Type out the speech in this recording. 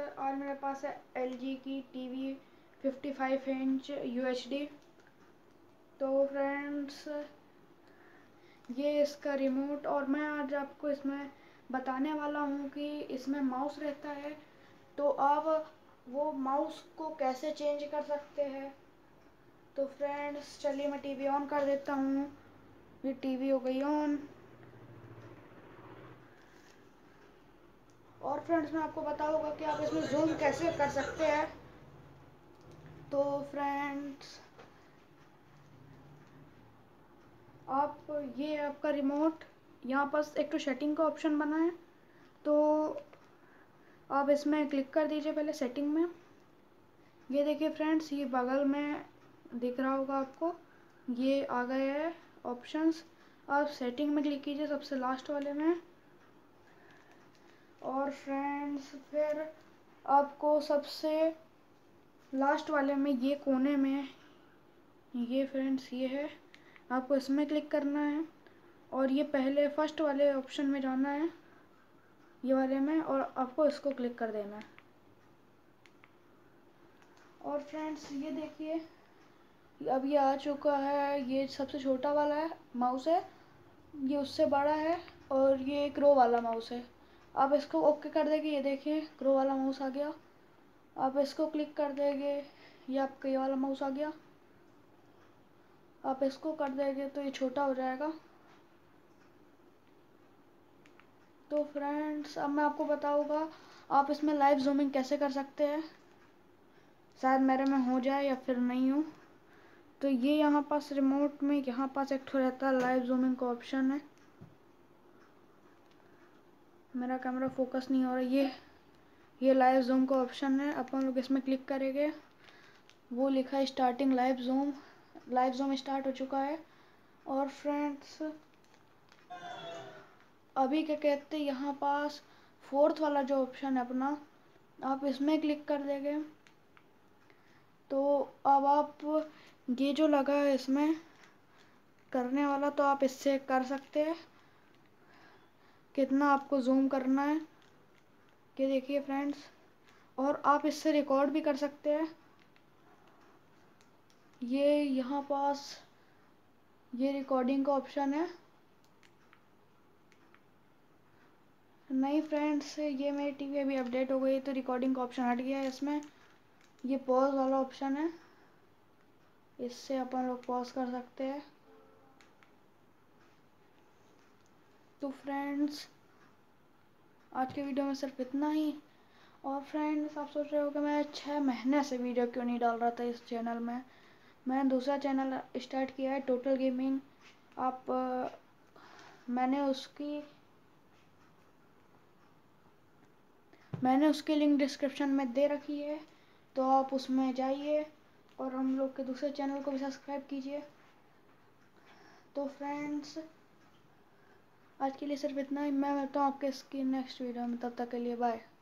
आज मेरे पास है LG की टीवी 55 इंच UHD। तो फ्रेंड्स ये इसका रिमोट, और मैं आज आपको इसमें बताने वाला हूँ कि इसमें माउस रहता है, तो आप वो माउस को कैसे चेंज कर सकते हैं। तो फ्रेंड्स चलिए मैं टीवी ऑन कर देता हूँ। ये टीवी हो गई ऑन। और फ्रेंड्स मैं आपको बताऊंगा कि आप इसमें जूम कैसे कर सकते हैं। तो फ्रेंड्स आप ये आपका रिमोट, यहाँ पर एक तो सेटिंग का ऑप्शन बना है, तो आप इसमें क्लिक कर दीजिए पहले सेटिंग में। ये देखिए फ्रेंड्स, ये बगल में दिख रहा होगा आपको, ये आ गए हैं ऑप्शंस। आप सेटिंग में क्लिक कीजिए सबसे लास्ट वाले में। और फ्रेंड्स फिर आपको सबसे लास्ट वाले में ये कोने में, ये फ्रेंड्स ये है, आपको इसमें क्लिक करना है और ये पहले फर्स्ट वाले ऑप्शन में जाना है, ये वाले में, और आपको इसको क्लिक कर देना है। और फ्रेंड्स ये देखिए अब ये आ चुका है। ये सबसे छोटा वाला है माउस है, ये उससे बड़ा है, और ये एक रो वाला माउस है। आप इसको ओके कर देंगे, ये देखिए रो वाला माउस आ गया। आप इसको क्लिक कर देंगे, ये आपका ये वाला माउस आ गया। आप इसको कर देंगे तो ये छोटा हो जाएगा। तो फ्रेंड्स अब मैं आपको बताऊंगा आप इसमें लाइव जूमिंग कैसे कर सकते हैं। शायद मेरे में हो जाए या फिर नहीं हो। तो ये यहाँ पास रिमोट में यहाँ पास एक ठो रहता है लाइव जूमिंग का ऑप्शन है। मेरा कैमरा फोकस नहीं हो रहा। ये लाइव जूम का ऑप्शन है, अपन लोग इसमें क्लिक करेंगे। वो लिखा है starting live zoom. Live zoom start हो चुका है। और फ्रेंड्स अभी क्या कहते हैं, यहाँ पास फोर्थ वाला जो ऑप्शन है अपना, आप इसमें क्लिक कर देंगे। तो अब आप ये जो लगा है इसमें करने वाला, तो आप इससे कर सकते हैं कितना आपको जूम करना है। ये देखिए फ्रेंड्स, और आप इससे रिकॉर्ड भी कर सकते हैं। ये यहाँ पास ये रिकॉर्डिंग का ऑप्शन है। नहीं फ्रेंड्स, ये मेरी टीवी अभी अपडेट हो गई तो रिकॉर्डिंग का ऑप्शन हट गया है इसमें। ये पॉज वाला ऑप्शन है, इससे अपन लोग पॉज कर सकते हैं। तो फ्रेंड्स आज के वीडियो में सिर्फ इतना ही। और फ्रेंड्स आप सोच रहे हो कि मैं 6 महीने से वीडियो क्यों नहीं डाल रहा था इस चैनल में। मैंने दूसरा चैनल स्टार्ट किया है टोटल गेमिंग। आप मैंने उसकी लिंक डिस्क्रिप्शन में दे रखी है, तो आप उसमें जाइए और हम लोग के दूसरे चैनल को भी सब्सक्राइब कीजिए। तो फ्रेंड्स आज के लिए सिर्फ इतना ही। मैं मिलता हूँ आपके इसकी नेक्स्ट वीडियो में, तब तक के लिए बाय।